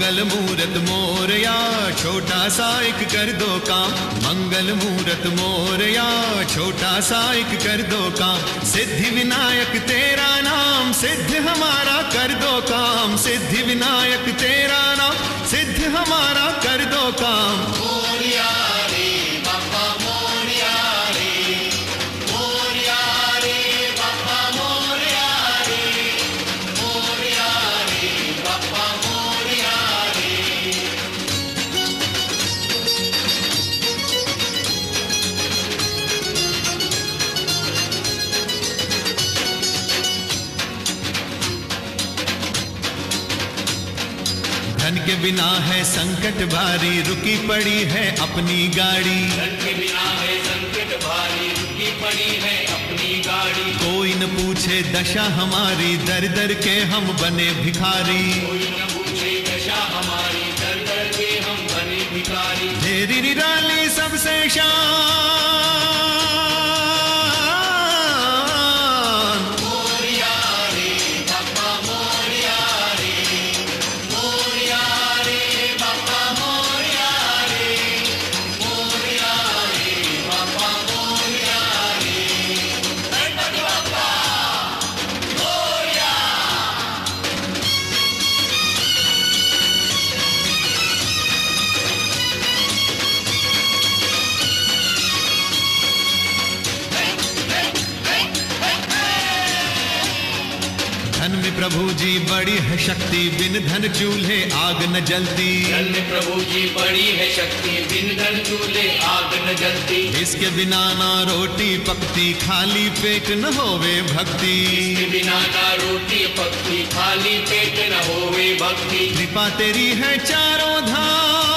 मंगल मूरत मोरया, छोटा सा एक कर दो काम। मंगल मूरत मोरया, छोटा सा एक कर दो काम। सिद्धि विनायक तेरा नाम, सिद्ध हमारा कर दो काम। सिद्धि विनायक तेरा नाम, सिद्ध हमारा कर दो काम। मोरया रे बाबा मोरया रे, मोरया रे बाबा मोरया रे, मोरया रे बाबा मोरया रे। धन के बिना है संकट भारी, रुकी पड़ी है अपनी गाड़ी। धन के बिना है संकट भारी, रुकी पड़ी है अपनी गाड़ी। कोई न पूछे दशा हमारी, दर दर के हम बने भिखारी। कोई न पूछे दशा हमारी, दर दर के हम बने भिखारी। तेरी निराली सबसे शान, मोरया रे बाबा मोरया रे, मोरया रे बाबा मोरया रे, मोरया रे बाबा मोरया रे। गणपति बाप्पा मोरया। धन में प्रभु जी बड़ी है शक्ति, बिन धन चूल्हे आग न जलती। धन में प्रभु जी बड़ी है शक्ति, बिन धन चूल्हे आग न जलती। इसके बिना ना रोटी पकती, खाली पेट न होवे भक्ति। इसके बिना ना रोटी पकती, खाली पेट न होवे भक्ति। कृपा तेरी है चारों धाम,